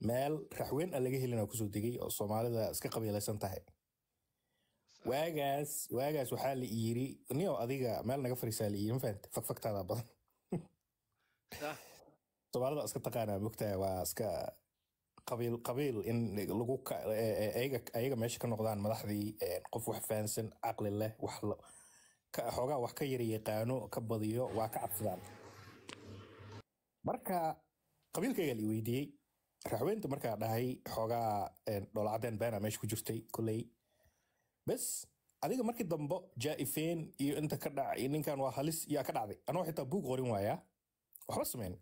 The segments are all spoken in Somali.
meel raxweyn aan laga helin kusoo degay oo Soomaalida iska qabiilaysan tahay waagaas waxaa la yiri niyo adiga meel naga fariisaa la yiri faanta fakfaktaada badan Soomaalida iska taqaanaa mugtaa waa iska qabiil in lagu ayaga meesha ka noqdaan madaxdii qof wax fahansan aqli leh wax xoogaa wax ka yar yaqaano ka badiyo waa ka cabsadaan marka qabiilkayga la weydiiyey raxweynta markaa dhahay xoogaa dholacadeen beena meesha ku jirtay kuley bas adiga markii dambe jaaifeen iyo inta ka dhacay ninkan waa halis yaa ka dhacday anoo xitaa buug qorin waaya waxba sameyn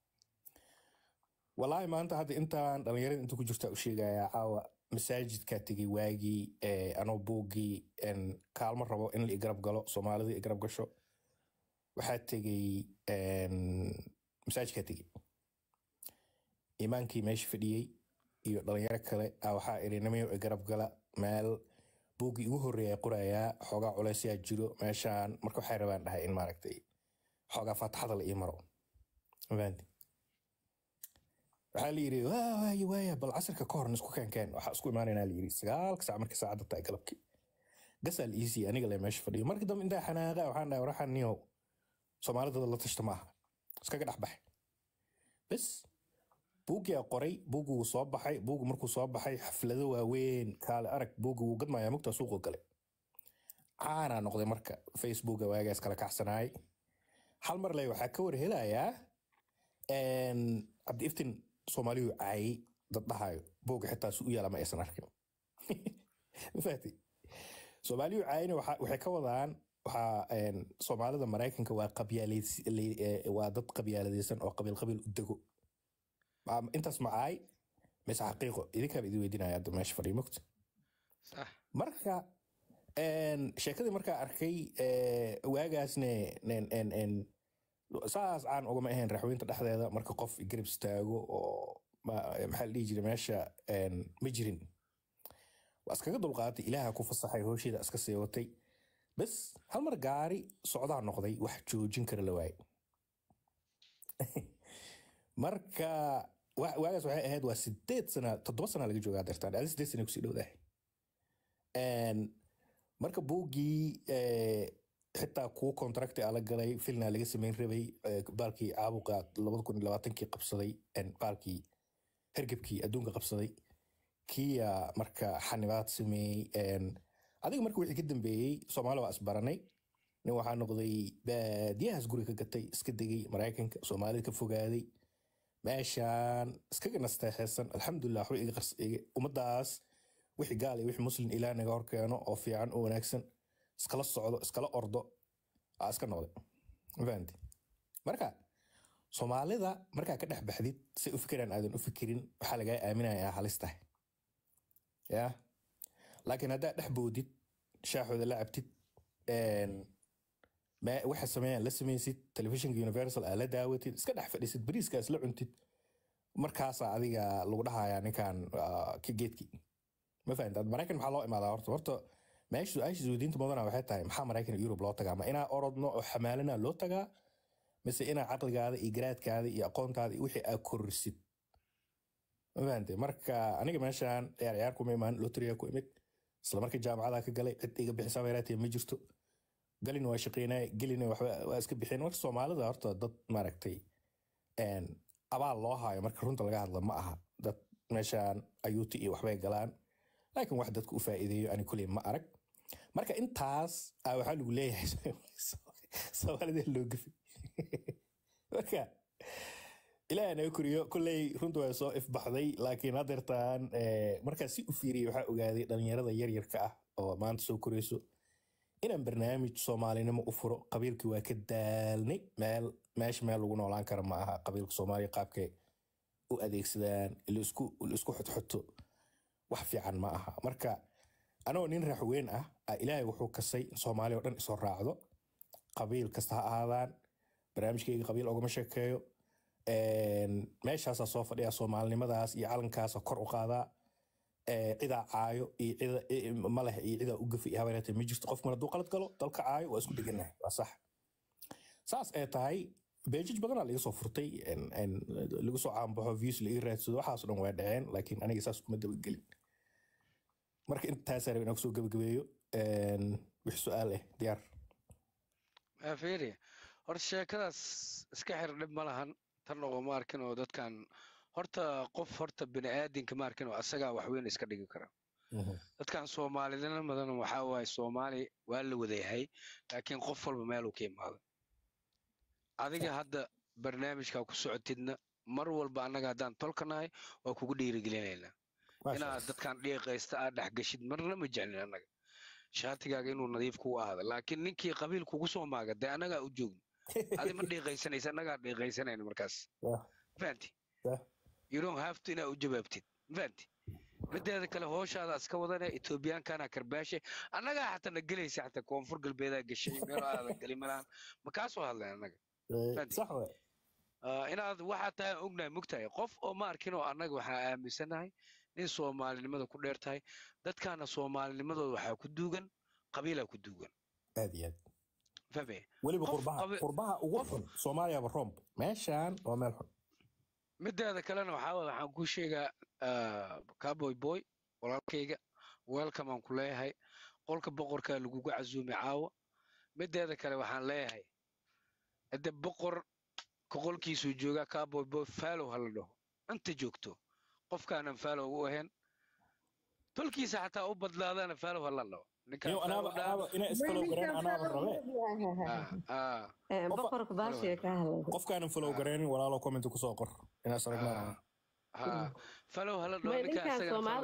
والله ما أنت هذا أنت دلنيرين أنت كجرت أشياء عاو مساجد كاتجي واجي أنا بوجي إن كلام مرة إن اللي يقرب قلو صومالي يقرب قشو وحتى جي مساجد كاتجي إيمانكي ماشي في دي دلنيرك كله أو حائرين نمي يقرب قلا مال بوجي وهرية قرايا حاجة على سياج جلو ماشان مركو حيروان ده إن ماركتي حاجة فتح هذا الإمارة فهمت waxaa la yiri waaya bal casarka ka hor isku keen waxa isku imaanayna la yiri 9 saac markii saacada tahay galabkii gasal easy aniga la meesha fadhiyo markii dambe inta xanaaqa waxaan dhahay waxaan niyo Soomaalida la tashto maaha iska dhaxbax bas buugi qoray buugu soo baxay buugu markuu soo baxay xaflado waaweyn kale arag buugu gadmaya mugta suuqa gale caana noqday marka Facebook waagaas kala kacsanaay hal mar lay waxa ka war helayaa abdi iftin Soomaaliyu ay dad dhahayo booga xitaa suu yaala ma aysan arkin faati Soomaaliyu ayna waxay ka wadaan waxa Soomaalida Mareykanka waa waa dad qabiiladeysan oo qabiil u dago intaas ma ay mis xaqiiqo idinka idin weydiinaya dad meesha fadhiyo mugta sax marka sheekadii marka arkay waagaasne saas aan uga ma ahayn raxweynta dhexdeeda marka qof garab istaago oo maxaa la dhihi jiray meesha ma jirin waa iskaga dulqaatay ilaaha ku fasaxay hooshida iska sii watay bas hal mar gaari socdaa noqday wax joojin kara la waayay marka waagaas waxay ahayd waa 8 sano 7 sano laga joogaa dartaan 8 sano ku sii dhowdahay marka buugii حتى كو كونتراكت على جالي فيلنا اللي جسمين ربي بالكي عابقة لبض كون لبعتن كي قبصدي إن بالكي هرجب كي أدونك قبصدي كي مركا حنبات سمي إن هذا مركا وحي جدا بي صومالي وأسبراني نوع حنقضي بديها سجوري كجتي سكدجي مراكن صومالي كفوجادي ماشان سكجنا نستحسن الحمد لله حوي قرص ومداس وحي قالي وحي مسلم إلى نجار كانوا أو في عن أو نكسن iskala socdo iskala ordo iska noqday faanti marka Soomaalida marka ka dhex baxdid si u fikiraan aadan u fikirin waxa laga aaminayaa halista ya laakiin hada dhex boodid shaaxooda la cabtid ma waxa sameeyaan la sameeysid television universal ala daawatid iska dhex fadhisid bariiskaas la cuntid markaas adiga lagu dhahayaa ninkan ki geedki ma faantaad Mareykan waxa loo imaadaa horta ماشي عايش زودين تمضنا واحد تايم محمد رايكن يوروب لو تجا ما أنا أردنا وحمالنا لو تجا بس أنا عقل هذا إجراءات كذا يقون هذا وحي أكرسيد ما أنت مركا أنا كمان شان ياركم يمان لوتريا كويمك صار مركا جامعة ذاك قال لي إيجا بحساباتي مجرته قال لي نواشقينا قال لي واسكب بحين وقت الصومالي ده أرتا ضد مركتي إن أبا الله هاي مركا رنت لقاها الله معها ضد مشان أيوتي وحباي قلان لكن واحدة تكون فائدة أنا كل ما أرك marka intaas ay waxa lagu leeyahay Soomaalida loo gafi marka ilaana kuriyo kulay runtu way soo ifbaxday laakiin hadeertaan marka si u fiiriyo waxa ogaaday dhalinyarada yar yarka ah oo maanta soo koreyso inaan barnaamij Soomaalinimo u furo qabiilkii waa ka daalnay meel lagu noolaan karo ma aha qabiilka Soomaaliya qaabkay u adeegsadaan isku xotxoto wax fiican ma aha marka أنا نين رحوين إلهي وحو كسي صومالي ودن إسو راعدو قبيل كستا هذان برامج كي قبيل أوغو مشاكيو ماشي هاسا صوفة ديا صومالي مداس يعلن كاسا كورو قادا إذا عايو إذا ماله إذا أوقفي هاويناتي ميجيس تقف مردو قلت قلو تلك عايو واسكو ديقنا صح ساس تاي beejaj badanaa laga soo furtay lagu soo caanbaxo views la ii raadsado waxaasoo dhan waa dhaceen laakiin aniga saas kuma dabagelin marka intaas rabay inaan kusoo gabagabeeyo wix su-aal ah diyaar fiiri horta sheekadaas iska xir dhib ma lahan tan oo ma arkin oo dadkan horta qof horta bini aadinka ma arkin oo asagaa wax weyn iska dhigi kara dadkan soomaalidana madan waxaa waaye soomaali waa la wadayahay laakiin qof walba meeluu ka imaado adiga hadda barnaamijka ku socotidna mar walba annaga haddaan tolkanahay waa kugu dhiirigelinaynaa inaad dadkan dhiiqaysta aad dhexgashid marna ma jeclin annaga shaatigaaga inuu nadiif kugu ahaado laakiin ninkii qabiil kugu soo maaga dee annagaa u joogno adi ma dhiiqaysanaysa annagaa dhiiqaysanayna markaas fahanti you don't have to inaa u jawaabtid fahanti mideeda kale hooshaada iska wadane etoobiyaankaana karbaashe annagaa xataa na gelaysa xataa koonfur galbeedaa gashay meelo aadan geli malahan ma kaa soo hadlayn annaga inaad waxaa tahay ognahay mogtahay qof oo ma arkin oo annaga waxaa aaminsanahay nin soomaalinimada ku dheer tahay dadkaana soomaalinimadooda waxaa ku duugan qabiilaa ku duugan aad iyo aad fahme weliba qurbaha ugu xun soomaaliyaba romb meeshaan waa meel xun mideeda kalena waxaan kuu sheegaa cowboy boy walaalkayga welcome aan ku leeyahay qolka boqorkaa lagugu casuumay caawa mideeda kale waxaan leeyahay hadde boqor koqolkiisuu joogaa cowboy boy faalow ha la dhaho inta joogto qofkaanan faalow u ahayn tolkiisa xataa u badlaadana faalow ha la dhaho qofkaanan falow garaynin walaalo comment kusoo qor inaas aragnaa falow hala dhaho ninkaan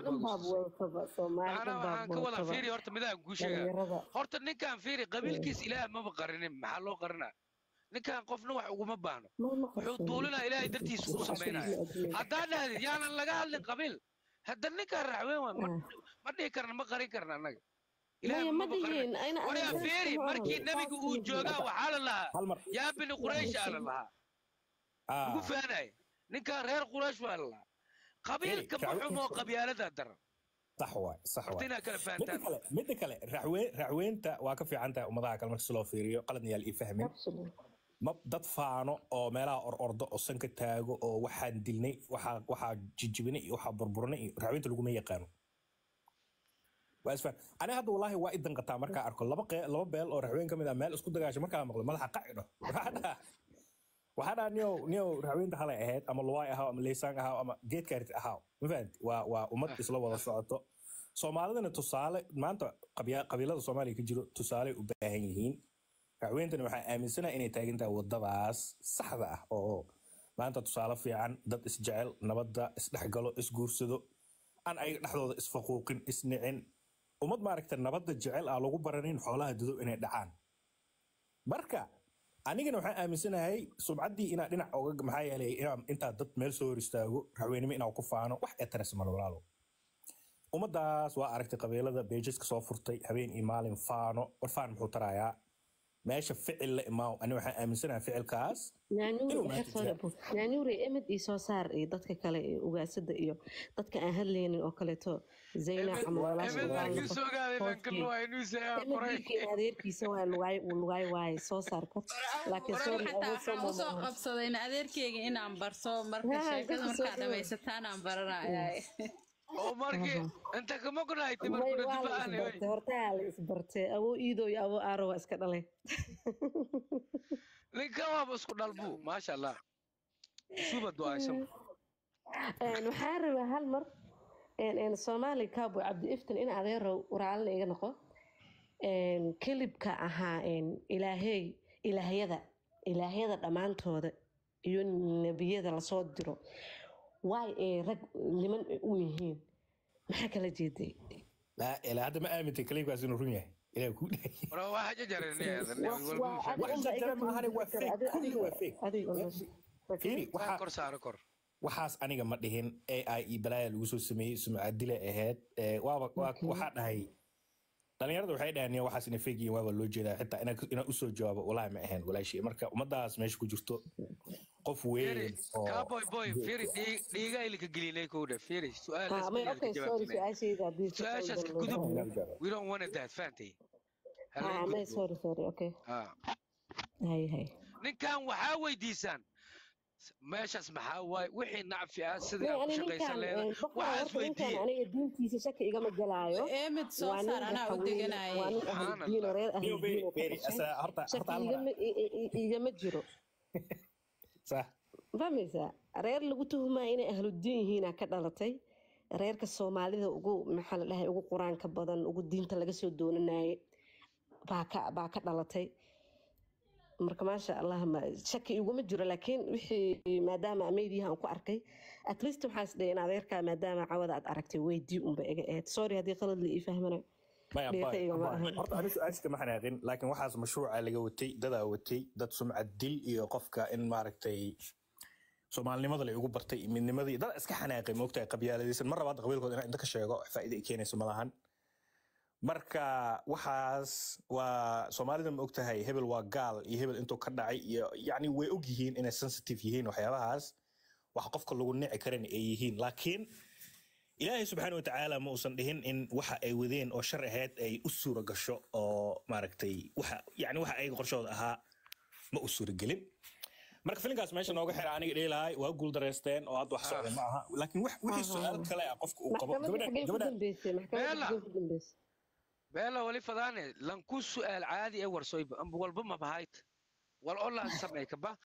ka wada fiiri horta midaan kuu sheegaa horta ninkaan fiiri qabiilkiis ilaah maba qarinin maxaa loo qarinaa ninkaan qofna wax uguma baahno wuxuu duulinaa ilaahay dartiisa u samaynaya haddaa dhahdid yaanan laga hadlin qabiil hadda ninkaan raxweyn waa ma dhihi karna ma qarin karna annaga waryaa fiiri markii nebiga uu joogaa waxaa la lahaa yaa bini quraysh aa la lahaa ugu faanaya ninkaan reer quraysh waa la lahaa qabiilka ma xumoo qabyaalada daran صح مدة كله رعوينتا واقف في عنده ومضاعك المرسلو فيريو قلدني يا الإفهمين ما dad faano oo meelaha orordo oo sanka taago oo waxaan dilnay waxa jijibinay waxa burburinay raaweynta lagu ma yaqaan waasfa ana hadda wallahi waa idan qataa marka arko laba beel oo raaweyn kamid ah meel isku dagaasho marka maqlo madaxa qacido waxaa niyo raaweynta halay ahayd ama luwaay ahaa ama leysaan ahaa ama geed kaarit ahaa ma fahanti waa ummad isla wada socoto soomaalidana tusaale maanta qabiilada soomaaliya ka jiro tusaale u baahan yihiin raaweentana waxaa aaminsanahay inay taagantahay wadadaas saxda ah oo maanta tusaale fiican dad isjecel nabadda isdhexgalo isguursado aan ay dhexdooda isfaquuqin isnicin ummad maaragta nabadda jecel ah lagu baranin xoolaha dado inay dhacaan marka anigana waxaan aaminsanahay sumcaddii inaa dhinac oga maxaa yeelay intaa dad meel soo hor istaago raaweynimo inaa ku faano wax eetares mal walaalo ummadaas waa aragtay qabiilada beejiska soo furtay habeen iyo maalin faano war faan muxuu tarayaa meesha ficil la imaaw ani waxaan aaminsanahay ficilkaas naanuuri emid iyo soo saar iyo dadka kale ee ugaasada iyo dadka aan hadlaynin oo kaleeto zayna ama adeerkiisa waa lugaay waaye soo saar kor laakiin soo qabsadayna adeerkeyga inaan barso marka sheekada markaa dhamaysataan aan baranaya oo markii inta kama kunahay timarku difaan horta la isbartay awo iido iyo awo aaro waa iska dhalay ninka waa isku dhalbu maasha Allah subad waa sham waxaan rabaa hal mar Soomaali kaabo Cabdi Iftin in adeero waraalna iga noqo klibka ahaa ilaahayada dhamaantooda iyo nabiyada la soo diro واي رج لمن ويهين ما حكى لجدي لا إلا هذا ما آمنت كليك واسين رونيه إلا كود ورا واحد جرني هذا واحد جرن ما هذا وفيك كل وفيك كيري كور waxaas aniga ma dhihin AI balaa lagu soo sameeyay sumcad dile ahayd waxa dhahay dhalinyaradu waxay dhahaan waxaas inay fake yihiin waa loo jeedaa xitaa ina u soo jawaabo wallahi ma ahayn walaashii marka ummadaas meesha ku jirto qof weyn oo cowboy boy fiiri dhiiga ilka gelinay kooda fiiri su'aalaas su'aashaas ka gudub we don't want that fanty sorry okay hay ninkan waxaa weydiisaan meeshaas maxaa waaye wixii nacfi ah sidii aad ku shaqaysan leeda waxaas weydiiye aniga diintiisa shaki igama galaayo eemid soo saar anaa u deganaaye igama jiro fahmaysaa reer lagu tuhumaa inay ahludiin yihiinaa ka dhalatay reerka soomaalida ugu maxaa la dhahay ugu qur-aanka badan ugu diinta laga soo doonanaye baa ka dhalatay marka maasha allah shaki iguma jiro laakiin wixii maadaama meediyaha aan ku arkay at least waxaa is dhahay in adeerkaa maadaama cawada aad aragtay weydii unba iga ahayd sorry haddii qalad la ii fahmanayo horta ani su-aashka ma xanaaqin laakiin waxaas mashruuca laga watay dadaa watay dad sumcad dil iyo qofka in maaragtay soomaalinimada la igu bartay midnimadii dad iska xanaaqay moogtahay qabyaaladiisan mar labaad qabiilkooda inaan inta ka sheego faa'iido ay keenayso malahan marka waxaas waa soomaalida ma ogtahay hebel waa gaal iyo hebel intuu ka dhacay iyo yacni way og yihiin inay sensitive yihiin waxyaabahaas wax qofka lagu nici karan ay yihiin laakiin ilaahay subxaana watacaala ma uusan dhihin in waxa ay wadeen oo shar ahayd ay u suura gasho oo maaragtay waxa ayaga qorshooda ahaa ma u suuragelin marka filinkaas meesha nooga xira aniga dheelahay waa guul dareysteen oo hadda wax socda ma aha laakiin wixii su-aal kale ah qofka uu qabo beela wali fadaane lanku su'aal caadi ee warsoyba amba walba ma bahayt wal oo la sameey kaba